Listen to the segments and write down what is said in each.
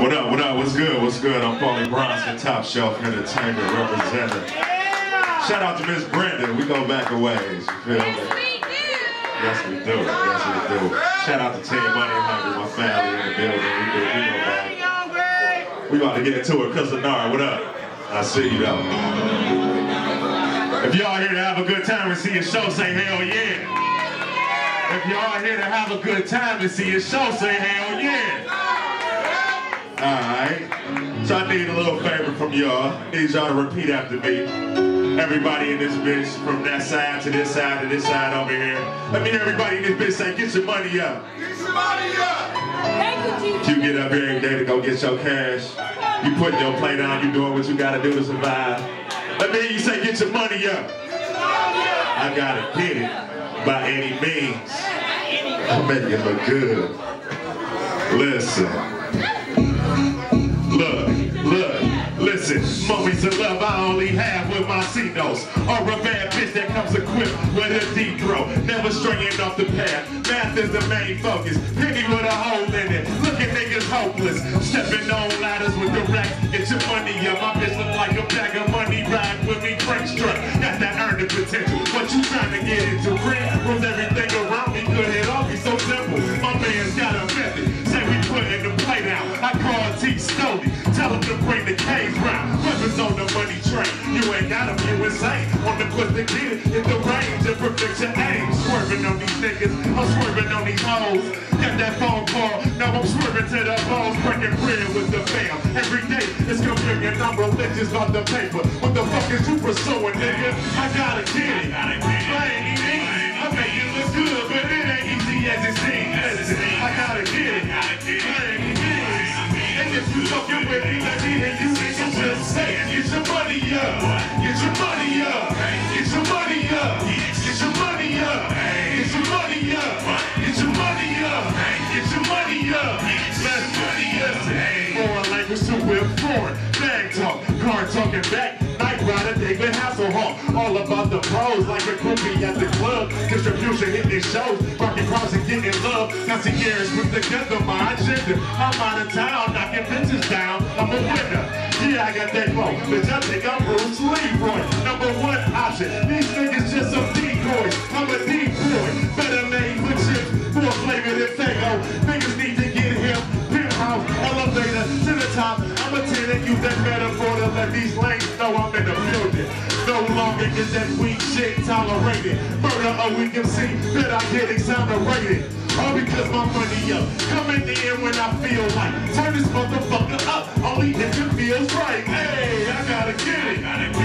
What up, what up, what's good, what's good? I'm Paulie Bronson, Top Shelf Entertainment representative. Shout out to Miss Brenda, we go back a ways, you feel me? Yes we do, yes we do. Shout out to Team Money Hungry, my family in the building, we go back. We about to get into it, Cousin Nara, what up? I see you though. If y'all here to have a good time and see a show, say hell yeah. If y'all here to have a good time and see a show, say hell yeah. Alright, so I need a little favor from y'all. Need y'all to repeat after me. Everybody in this bitch, from that side to this side to this side over here. Let me hear everybody in this bitch say, get your money up. Get your money up! Thank you, you get up every day to go get your cash. You putting your plate on, you doing what you gotta do to survive. Let me hear you say, get your money up. I gotta get it by any means. I'll make it look good. Listen. Listen, moments of love I only have with my C-notes. Or a bad bitch that comes equipped with a deep throat. Never straying off the path. Math is the main focus. Penny with a hole in it. Looking niggas hopeless. Stepping on ladders with the racks. Get your money up. My bitch look like a bag of money. Ride with me, Frank Struck. Got that earning potential. What you trying to get into? Rent rules everything around me. Could it all be so simple? My man's got a method. Say we putting the play down. I call T Stody. Tell him to bring the K's round. Weapons on the money train. You ain't got them, you insane. On the quest to get it in the range and perfect your aim. Swerving on these niggas, I'm swerving on these hoes. Got that phone call, now I'm swerving to the balls. Breaking bread with the fam. Every day it's convenient, I'm religious on the paper. What the fuck is you pursuing, nigga? I gotta get it. I ain't easy. I make it look good, but it ain't easy as it seems. I gotta get it. I ain't easy. And if you fucking with me, let me hear you niggas just say, get your money up, get your money up, get your money up, get your money up, get your money up, get your money up, get your money up, let's money up. Foreign language to whip foreign, bag talk, car talking back, night rider, David Hasselhoff, all about the pros like a groupie at the club, distribution hitting shows, rocking cross and getting love, got some years put together my agenda, I'm out of town, knocking bitches down, I'm a winner. Yeah, I got that phone, bitch, I think I'm Bruce Leroy. Number one option, these niggas just some decoys. I'm a decoy, better made with chips, more flavor than Fago. Niggas need to get him, penthouse, elevator, to the top. I'm a tenant, use that metaphor to let these lanes know I'm in the building. No longer is that weak shit tolerated. Murder a weak MC, bet I get exonerated. All because my money up, coming in when I feel like turn this motherfucker up, only if it feels right. Hey, I gotta get it,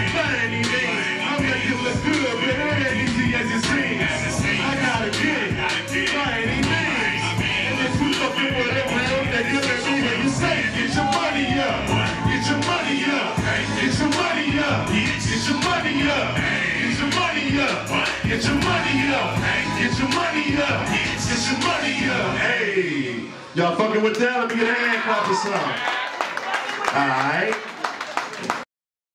any means. I'll make it look good, but it ain't easy as it seems. I gotta get it, any means. And if you looking with a real nigga, let me hear you say, get your money up, get your money up, get your money up, get your money up, get your money up, get your money up, get your money up. Get your money up. Hey, y'all fucking with that? Let me get a hand clap or something. All right.